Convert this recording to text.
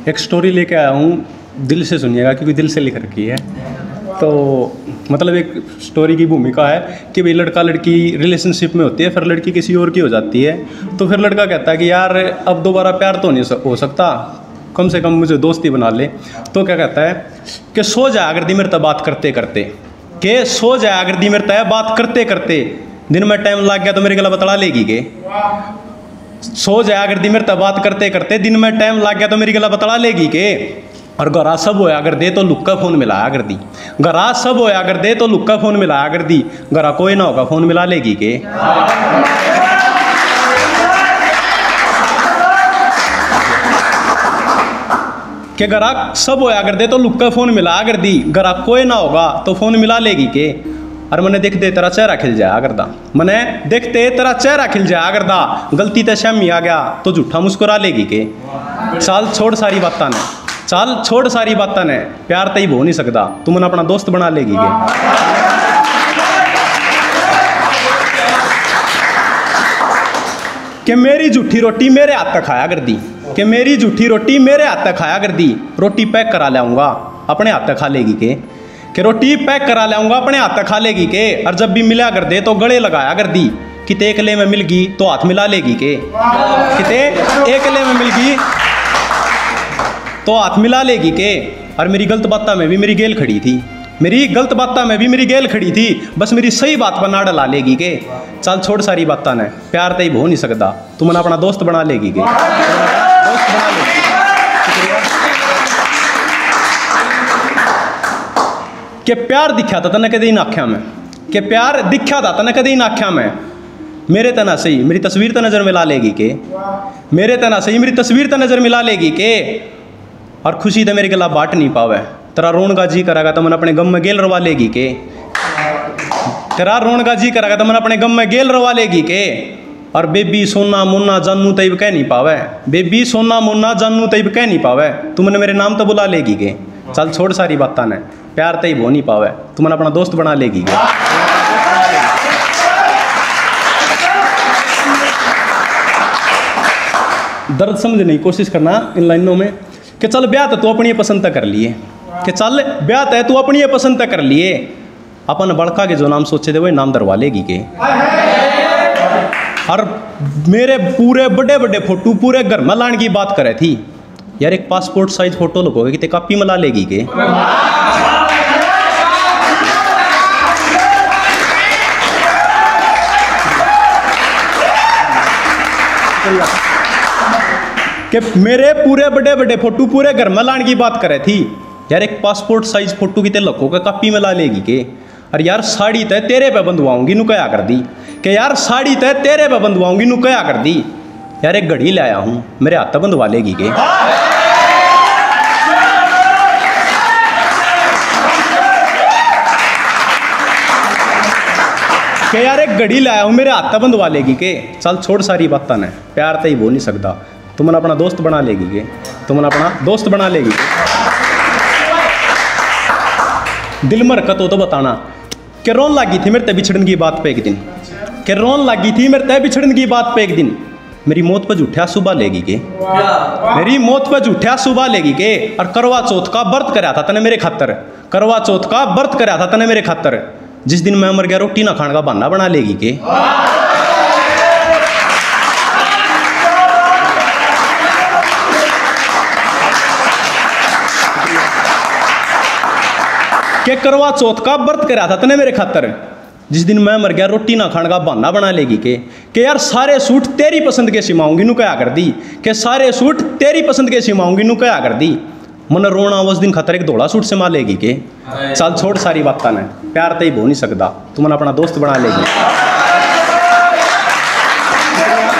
एक स्टोरी लेके आया हूँ, दिल से सुनिएगा क्योंकि दिल से लिख रखी है। तो मतलब एक स्टोरी की भूमिका है कि भाई लड़का लड़की रिलेशनशिप में होती है, फिर लड़की किसी और की हो जाती है। तो फिर लड़का कहता है कि यार अब दोबारा प्यार तो नहीं हो सकता, कम से कम मुझे दोस्ती बना ले। तो क्या कहता है कि सो जा अगर दी मेरे तब बात करते करते, के सो जा अगर दी मेरे तय बात करते करते, दिन में टाइम लग गया तो मेरे गला बतला लेगी के। सो जा अगर दी मेरे तब बात करते करते, दिन में टाइम लग गया तो मेरी गला बतला लेगी के। और गरा सब होया अगर दे तो लुक्का फ़ोन मिलाया कर दी, गरा सब होया अगर दे तो लुक्का फ़ोन मिलाया कर दी, गरा कोई ना होगा फ़ोन मिला लेगी के। के गरा सब होया अगर दे तो लुक्का फ़ोन मिलाया कर दी, गरा कोई ना होगा तो फ़ोन मिला लेगी के। और मैंने देखते तेरा चेहरा खिल जाया करदा, मैंने देखते तेरा चेहरा खिल जाया करदा, गलती ते शामी आ गया तो झूठा मुस्कुरा लेगी के। चाल छोड़ सारी बातां ने, चाल छोड़ सारी बातां ने, प्यार तई हो नहीं सकता, तू मन अपना दोस्त बना लेगी के। कि मेरी झूठी रोटी मेरे हाथ तक खाया कर दी, कि मेरी झूठी रोटी मेरे हाथ तक खाया कर दी, रोटी पैक करा लाऊंगा अपने हाथ तक खा लेगी के। कि रोटी पैक करा लाऊंगा अपने हाथ तक खा लेगी के। और जब भी मिला कर दे तो गले लगाया कर दी, किते एकले में मिल गई तो हाथ मिला लेगी के। किते एकले में मिल गई तो हाथ मिला लेगी के। और मेरी गलत बातों में भी मेरी गेल खड़ी थी, मेरी गलत बातों में भी मेरी गेल खड़ी थी, बस मेरी सही बात पर ना डला लेगी के। चल छोड़ सारी बातों ने, प्यार तई हो नहीं सकता, तू मन अपना दोस्त बना लेगी के। दोस्त बना लेगी। कि प्यार दिखा था तने कदे ना आख्या में, कि प्यार दिखा था तने कदे ना आख्या में, मेरे तना सही मेरी तस्वीर तो नज़र मिला लेगी के। मेरे तना सही मेरी तस्वीर तो नज़र मिला लेगी के। और खुशी तो मेरे गला बाट नहीं पावे, तेरा रोन का जी करेगा तो मन अपने गम में गेल रवा लेगी के। तेरा रोन का जी करेगा तो मन अपने गम में गेल रवा लेगी के। और बेबी सोना मुन्ना जानू तब कह नहीं पावे, बेबी सोना मुन्ना जानू तब कह नहीं पावे, तू मन मेरे नाम तो बुला लेगी के। चल छोड़ सारी बातां ने, प्यार तई हो नहीं पावे, तू मन अपना दोस्त बना लेगी के। दर्द समझने की कोशिश करना इन लाइनों में कि चल ब्याह तो तू अपनी पसंद तक कर लिए, कि चल ब्याह तो तू अपनी पसंद तक कर लिए, अपन बड़का के जो नाम सोचे थे वही नाम दरवा लेगी के। और मेरे पूरे बड़े बड़े फोटो पूरे घर में लाने की बात करे थी, यार एक पासपोर्ट साइज फोटो लगोगे कि ते कापी में ला लेगी के। कि मेरे पूरे बड़े बड़े फोटो पूरे घर में लाने की बात करे थी, यार एक पासपोर्ट साइज फोटो की ते लखों का कापी में ला लेगी के। और यार साड़ी तय तेरे पे बंधवाऊंगी नु कया कर दी, कि यार साड़ी तय तेरे पे बंधवाऊंगी नु कया कर दी, यार एक घड़ी लाया हूं मेरे हाथ बंधवा लेगी के। कि यार एक घड़ी लाया हूं मेरे हाथ बंधवा लेगी के। चल छोड़ सारी बातां ने, प्यार तई हो नहीं सकता, तुम मन अपना दोस्त बना लेगी के। तुम मन अपना दोस्त बना लेगी। दिल में रखत हो तो बताना कि रोन लगी थी मेरे तय बिछड़न की बात पे एक दिन, कि रोन लगी थी मेरे तय बिछड़न की बात पे एक दिन, मेरी मौत पर झूठा सुबह लेगी के। मेरी मौत पर झूठा सुबह लेगी के। और करवा चौथ का व्रत कराया था तने मेरे खातर, करवा चौथ का व्रत कराया था तने मेरे खातर, जिस दिन मैं मर गया रोटी ना खाने का बहाना बना लेगी के। के करवा चौथ का व्रत कराया था तने मेरे खातर, जिस दिन मैं मर गया रोटी ना खाने का बहाना बना लेगी के। यार सारे सूट तेरी पसंद के सिमाऊंगी नु कया कर दी, के सारे सूट तेरी पसंद के सिमाऊंगी नु कया कर दी, मन रोना उस दिन खतर एक धोला सूट सिमा लेगी के। चल छोड़ सारी बातां ने, प्यार तई हो नहीं सकता, तू मन अपना दोस्त बना लेगी।